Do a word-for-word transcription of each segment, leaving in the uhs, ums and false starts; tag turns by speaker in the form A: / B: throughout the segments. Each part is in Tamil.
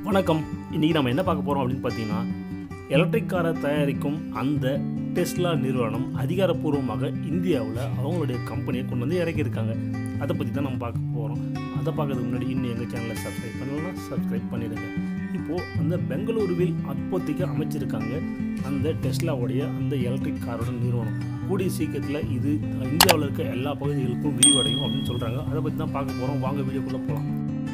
A: வணக்கம். இன்றைக்கி நம்ம என்ன பார்க்க போகிறோம் அப்படின்னு பார்த்தீங்கன்னா, எலக்ட்ரிக் காரை தயாரிக்கும் அந்த டெஸ்லா நிறுவனம் அதிகாரப்பூர்வமாக இந்தியாவில் அவங்களுடைய கம்பெனியை கொண்டு வந்து இறக்கியிருக்காங்க. அதை பற்றி தான் நம்ம பார்க்க போகிறோம். அதை பார்க்கறதுக்கு முன்னாடி இன்னும் எங்கள் சேனலை சப்ஸ்கிரைப் பண்ணலாம், சப்ஸ்கிரைப் பண்ணிடுங்க. இப்போது அந்த பெங்களூருவில் அப்போதைக்கு அமைச்சிருக்காங்க அந்த டெஸ்லாவுடைய அந்த எலக்ட்ரிக் காரோட நிறுவனம். கூடிய சீக்கிரத்தில் இது இந்தியாவில் இருக்க எல்லா பகுதிகளுக்கும் விரிவடையும் அப்படின்னு சொல்கிறாங்க. அதை பற்றி தான் பார்க்க போகிறோம். வாங்க வீடியோக்குள்ளே போகலாம்.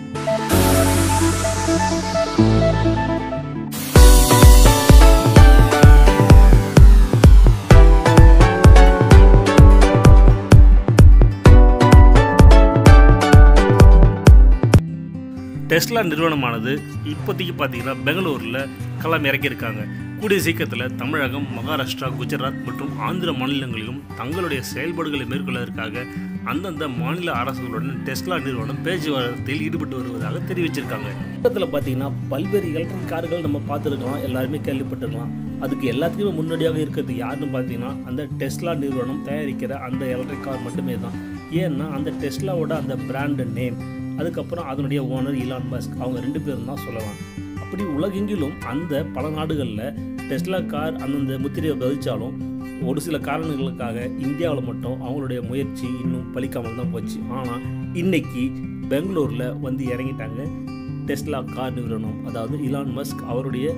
A: டெஸ்லா நிறுவனமானது இப்போதைக்கு பார்த்தீங்கன்னா பெங்களூரில் களம் இறக்கியிருக்காங்க. கூடிய சீக்கிரத்தில் தமிழகம், மகாராஷ்டிரா, குஜராத் மற்றும் ஆந்திர மாநிலங்களிலும் தங்களுடைய செயல்பாடுகளை மேற்கொள்வதற்காக அந்தந்த மாநில அரசுகளுடன் டெஸ்லா நிறுவனம் பேச்சுவார்த்தையில் ஈடுபட்டு வருவதாக தெரிவிச்சிருக்காங்க. பக்கத்தில் பார்த்தீங்கன்னா பல்வேறு எலக்ட்ரிக் கார்கள் நம்ம பார்த்துருக்கலாம், எல்லாருமே கேள்விப்பட்டிருக்கலாம். அதுக்கு எல்லாத்துக்குமே முன்னோடியாக இருக்கிறது யாருன்னு பார்த்தீங்கன்னா அந்த டெஸ்லா நிறுவனம் தயாரிக்கிற அந்த எலக்ட்ரிக் கார் மட்டுமே தான். ஏன்னா அந்த டெஸ்லாவோட அந்த பிராண்ட் நேம், அதுக்கப்புறம் அதனுடைய ஓனர் இலான் மஸ்க், அவங்க ரெண்டு பேரும் தான் சொல்லலாம். அப்படி உலகெங்கிலும் அந்த பல நாடுகளில் டெஸ்லா கார் அந்தந்த முத்திரையை பதிச்சாலும் ஒரு சில காரணங்களுக்காக இந்தியாவில் மட்டும் அவங்களுடைய முயற்சி இன்னும் பலிக்காமல் தான் போச்சு. ஆனால் இன்னைக்கு பெங்களூரில் வந்து இறங்கிட்டாங்க டெஸ்லா கார் நிறுவனம். அதாவது இலான் மஸ்க் அவருடைய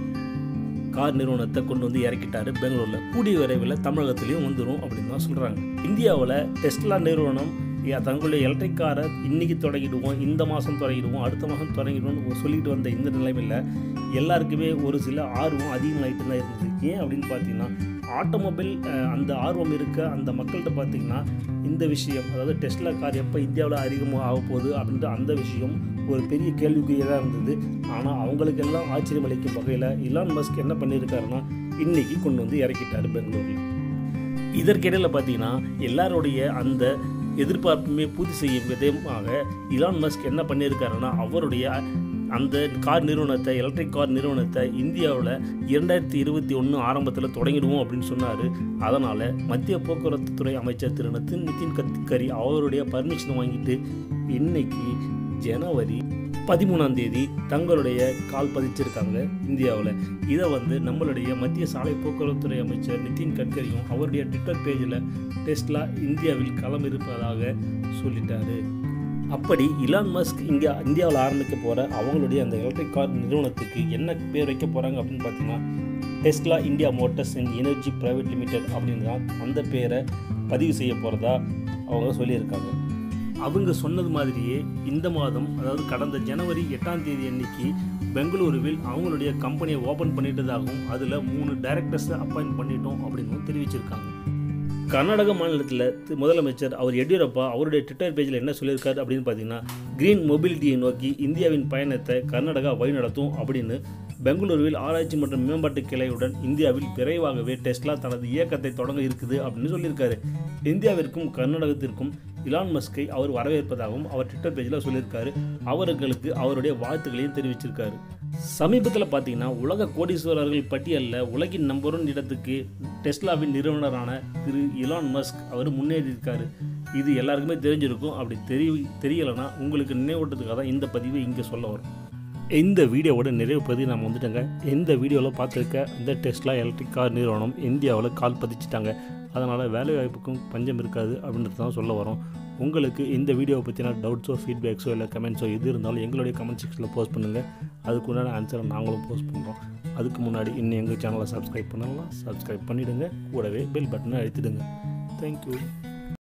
A: கார் நிறுவனத்தை கொண்டு வந்து இறக்கிட்டாரு பெங்களூரில். கூடிய விரைவில் தமிழகத்திலையும் வந்துடும் அப்படின்னு தான் சொல்கிறாங்க. இந்தியாவில் டெஸ்லா நிறுவனம் தங்களுடைய எலக்ட்ரிக் காரை இன்றைக்கி தொடங்கிடுவோம், இந்த மாதம் தொடங்கிடுவோம், அடுத்த மாதம் தொடங்கிடுவோம்னு சொல்லிட்டு வந்த இந்த நிலைமையில் எல்லாருக்குமே ஒரு சில ஆர்வம் அதிகமாகிட்டு தான் இருந்தது. ஏன் அப்படின்னு பார்த்தீங்கன்னா, ஆட்டோமொபைல் அந்த ஆர்வம் இருக்க அந்த மக்கள்கிட்ட பார்த்திங்கன்னா இந்த விஷயம், அதாவது டெஸ்லா கார் எப்போ இந்தியாவில் அதிகமாக ஆக போகுது அப்படின்ற அந்த விஷயம் ஒரு பெரிய கேள்விக்குறியாக தான் இருந்தது. ஆனால் அவங்களுக்கெல்லாம் ஆச்சரியம் அளிக்கும் வகையில் இலான் மஸ்க் என்ன பண்ணியிருக்காருன்னா இன்றைக்கி கொண்டு வந்து இறக்கிட்டார் பெங்களூரில். இதற்கிடையில் பார்த்திங்கன்னா எல்லாருடைய அந்த எதிர்பார்ப்புமே பூர்த்தி செய்யும் விதமாக இலான் மஸ்க் என்ன பண்ணியிருக்காருன்னா அவருடைய அந்த கார் நிறுவனத்தை, எலக்ட்ரிக் கார் நிறுவனத்தை இந்தியாவில் இரண்டாயிரத்தி இருபத்தி ஒன்று ஆரம்பத்தில் தொடங்கிடுவோம் அப்படின்னு சொன்னார். அதனால் மத்திய போக்குவரத்து துறை அமைச்சர் திரு நிதின் கட்கரி அவருடைய பர்மிஷன் வாங்கிட்டு இன்னைக்கு ஜனவரி பதிமூணாம் தேதி தங்களுடைய கால் பதிச்சிருக்காங்க இந்தியாவில். இதை வந்து நம்மளுடைய மத்திய சாலை போக்குவரத்துறை அமைச்சர் நிதின் கட்கரியும் அவருடைய ட்விட்டர் பேஜில் டெஸ்லா இந்தியாவில் களம் இருப்பதாக சொல்லிட்டாரு. அப்படி இலான் மஸ்க் இங்கே இந்தியாவில் ஆரம்பிக்க போகிற அவங்களுடைய அந்த எலக்ட்ரிக் கார் நிறுவனத்துக்கு என்ன பேர் வைக்க போகிறாங்க அப்படின்னு பார்த்தீங்கன்னா Tesla India motors and energy private limited அப்படின்னு தான் அந்த பேரை பதிவு செய்ய போகிறதா அவங்க சொல்லியிருக்காங்க. அவங்க சொன்னது மாதிரியே இந்த மாதம், அதாவது கடந்த ஜனவரி எட்டாம் தேதி அன்னைக்கு பெங்களூருவில் அவங்களுடைய கம்பெனியை ஓப்பன் பண்ணிட்டதாகவும் அதில் மூணு டைரக்டர்ஸை அப்பாயிண்ட் பண்ணிட்டோம் அப்படின்னு தெரிவிச்சிருக்காங்க. கர்நாடக மாநிலத்தில் முதலமைச்சர் அவர் எடியூரப்பா அவருடைய ட்விட்டர் பேஜில் என்ன சொல்லியிருக்காரு அப்படின்னு பார்த்தீங்கன்னா, கிரீன் மொபிலிட்டியை நோக்கி இந்தியாவின் பயணத்தை கர்நாடகா வழிநடத்தும் அப்படின்னு பெங்களூருவில் ஆராய்ச்சி மற்றும் மேம்பாட்டு கிளையுடன் இந்தியாவில் விரைவாகவே டெஸ்லா தனது இயக்கத்தை தொடங்க இருக்குது அப்படின்னு சொல்லியிருக்காரு. இந்தியாவிற்கும் கர்நாடகத்திற்கும் இலான் மஸ்கை அவர் வரவேற்பதாகவும் அவர் ட்விட்டர் பேஜில் சொல்லியிருக்காரு. அவர்களுக்கு அவருடைய வாழ்த்துக்களையும் தெரிவிச்சிருக்காரு. சமீபத்தில் பார்த்தீங்கன்னா உலக கோடீஸ்வரர்கள் பட்டியலில் உலகின் நம்பர் ஒன் இடத்துக்கு டெஸ்லாவின் நிறுவனரான திரு இலான் மஸ்க் அவர் முன்னேறியிருக்காரு. இது எல்லாருக்குமே தெரிஞ்சிருக்கும். அப்படி தெரிய தெரியலைன்னா உங்களுக்கு நினைவூட்டத்துக்காக தான் இந்த பதிவை இங்கே சொல்ல வரும். இந்த வீடியோவோட நிறைவு பகுதி நம்ம வந்துட்டோங்க. இந்த வீடியோவில் பார்த்துருக்க இந்த டெஸ்லா எலக்ட்ரிக் கார் நிறுவனம் இந்தியாவில் கால் பதிச்சிட்டாங்க. அதனால் வேலை வாய்ப்புக்கும் பஞ்சம் இருக்காது அப்படின்றது தான் சொல்ல வரோம். உங்களுக்கு இந்த வீடியோவை பற்றின டவுட்ஸோ, ஃபீட்பேக்ஸோ இல்லை கமெண்ட்ஸோ எது இருந்தாலும் எங்களுடைய கமெண்ட் செக்ஷனில் போஸ்ட் பண்ணுங்கள். அதுக்குண்டான ஆன்சரை நாங்களும் போஸ்ட் பண்ணுறோம். அதுக்கு முன்னாடி இன்னும் எங்கள் சேனலை சப்ஸ்கிரைப் பண்ணலாம், சப்ஸ்கிரைப் பண்ணிவிடுங்க. கூடவே பெல் பட்டனை அழுத்திடுங்க. தேங்க்யூ.